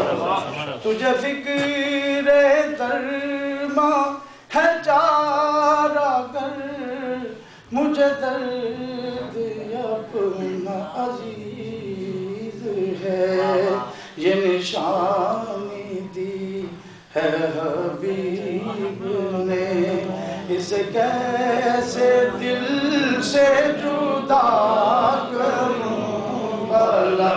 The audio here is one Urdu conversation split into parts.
تجھے فکر درما ہے چارہ گر مجھے درد اپنا عزیز ہے یہ نشانی دی ہے حبیب نے اسے کیسے دل سے جدا کروں بھلا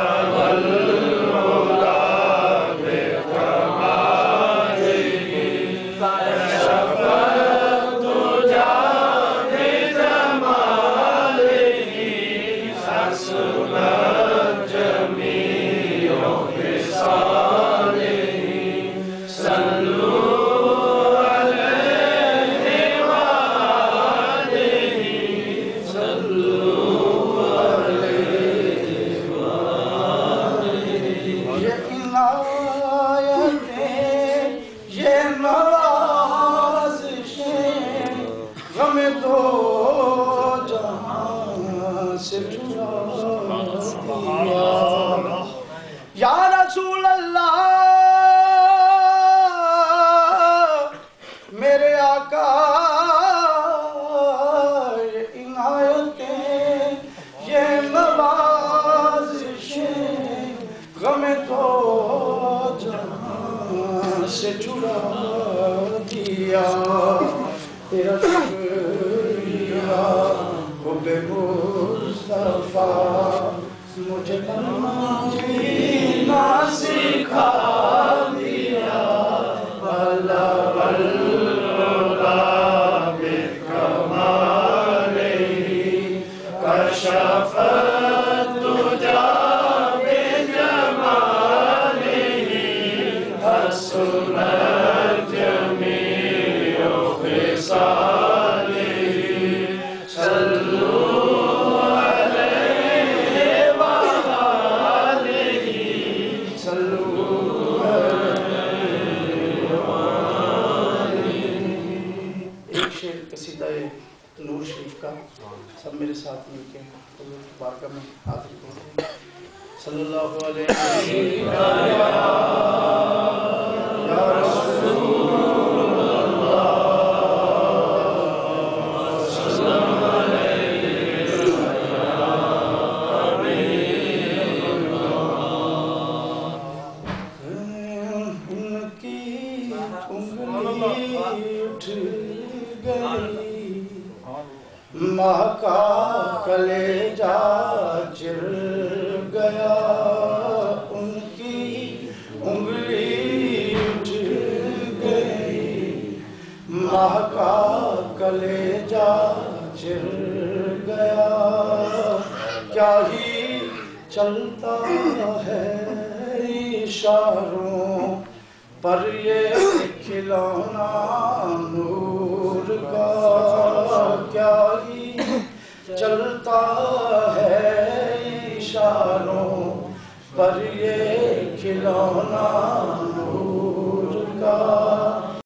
یا رسول اللہ میرے آقا یہ عنایتیں یہ نوازشیں غم تو جہاں سے چھڑا دیا تیرا شکریہ حب مصطفیٰ مجھے جینا سکھا دیا بھلا بھلا بکمالہ کشف الدجا بجمالہ حسنت جمیع خصالہ نور شریف کا سب میرے ساتھ مل کے حضور کی بارگاہ میں حاضر کرتے ہیں صلی اللہ علیہ وسلم یا رسول اللہ صلی اللہ علیہ وسلم ان کی انگلی اٹھ گئی ماہ کا کلیجہ چر گیا ان کی انگلی اٹھ گئی ماہ کا کلیجہ چر گیا کیا ہی چلتا ہے اشاروں پر یہ کھلونا نور کا کیا ہی چلتا ہے اشاروں پر یہ کھلونا نور کا